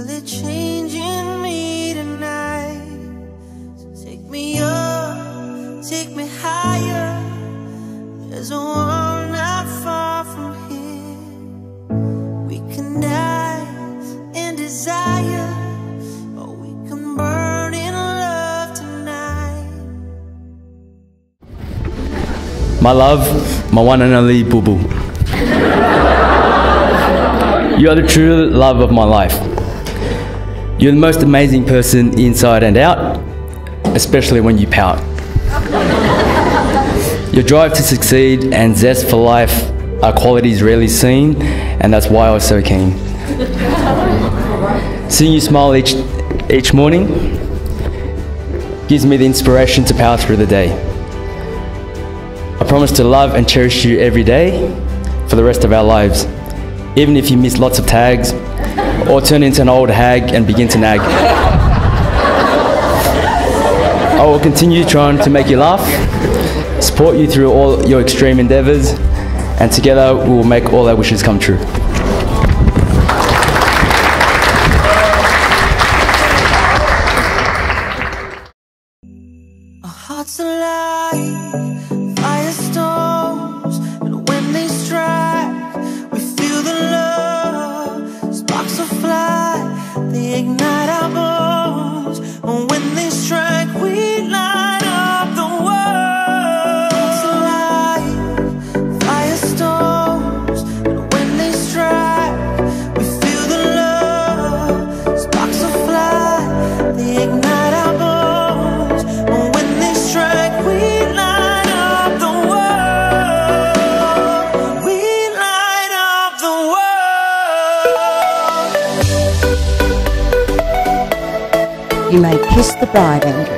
feel it changing me tonight. So take me up, take me higher. There's a world not far from here. We can die in desire, or we can burn in love tonight. My love, my one and only boo-boo. You are the true love of my life. You're the most amazing person inside and out, especially when you pout. Your drive to succeed and zest for life are qualities rarely seen, and that's why I was so keen. Seeing you smile each morning gives me the inspiration to power through the day. I promise to love and cherish you every day for the rest of our lives, even if you miss lots of tags or turn into an old hag and begin to nag. I will continue trying to make you laugh, support you through all your extreme endeavours, and together we will make all our wishes come true. Our hearts alive, firestorms, and when they strike, we feel the love. Sparks will fly, they ignite our bones, and when they strike, we light up the world. Hearts alive, firestorms, and when they strike, we feel the love. Sparks will fly, they ignite our bones, and when they strike, we light up the world. We light up the world. You may kiss the bride, Andrew.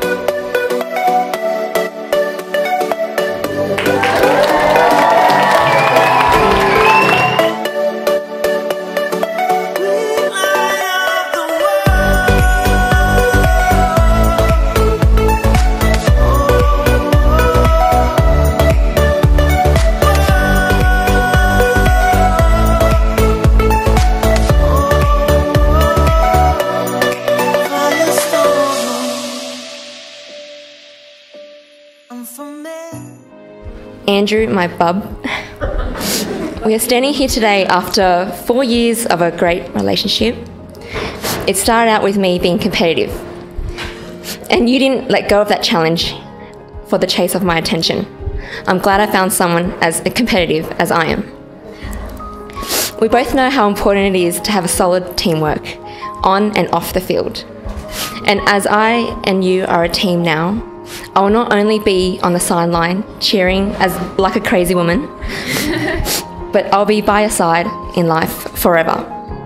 Andrew, my bub. We are standing here today after 4 years of a great relationship. It started out with me being competitive, and you didn't let go of that challenge for the chase of my attention. I'm glad I found someone as competitive as I am. We both know how important it is to have a solid teamwork on and off the field. And as I and you are a team now, I will not only be on the sideline cheering like a crazy woman, but I'll be by your side in life forever.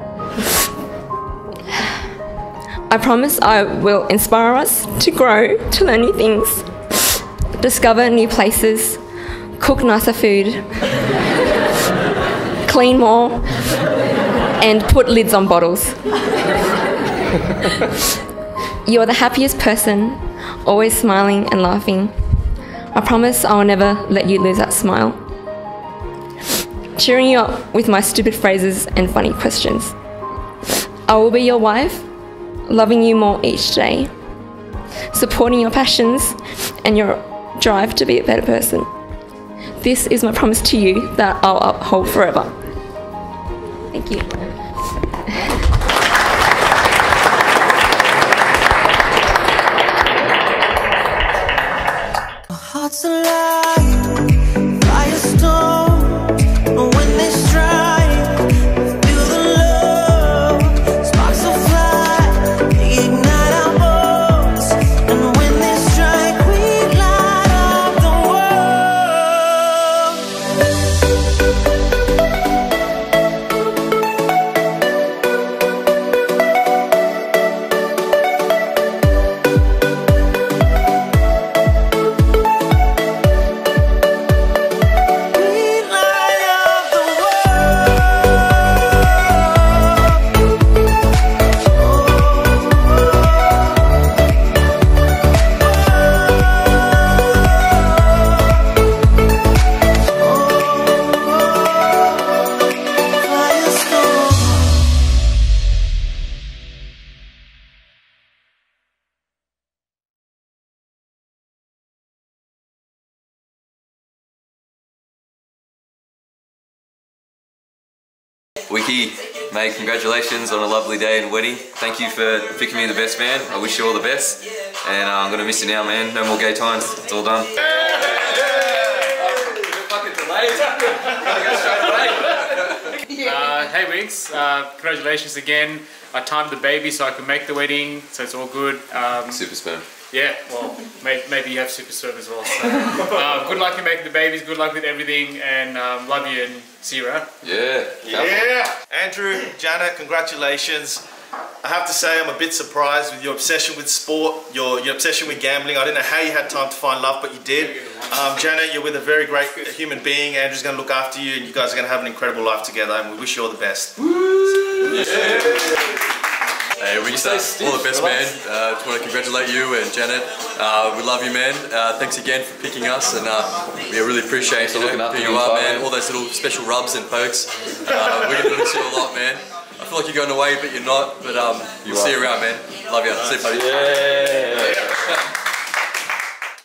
I promise I will inspire us to grow, to learn new things, discover new places, cook nicer food, clean more, and put lids on bottles. You are the happiest person, always smiling and laughing. I promise I will never let you lose that smile. Cheering you up with my stupid phrases and funny questions. I will be your wife, loving you more each day, supporting your passions and your drive to be a better person. This is my promise to you that I'll uphold forever. Thank you. Hearts alive, firestorms, and when they strike, feel the love. Sparks will fly, they ignite our bones, and when they strike, we light up the world. Wiki, mate, congratulations on a lovely day and wedding. Thank you for picking me the best man. I wish you all the best. And I'm going to miss you now, man. No more gay times. It's all done. Hey Wiggs, congratulations again. I timed the baby so I can make the wedding, so it's all good. Super sperm. Yeah, well, maybe you have super sperm as well. So, good luck in making the babies, good luck with everything, and love you and see you around. Yeah. Yeah! Andrew, Janet, congratulations. I have to say I'm a bit surprised with your obsession with sport, your obsession with gambling. I didn't know how you had time to find love, but you did. Janet, you're with a very great human being. Andrew's going to look after you and you guys are going to have an incredible life together, and we wish you all the best. Hey, we just all the best, man. Just want to congratulate you and Janet. We love you, man. Thanks again for picking us, and we really appreciate who you are, man. All those little special rubs and pokes. We're going to miss you a lot, man. I feel like you're going away, but you're not. But we'll see you around, man. Love you. See you, buddy. Yeah.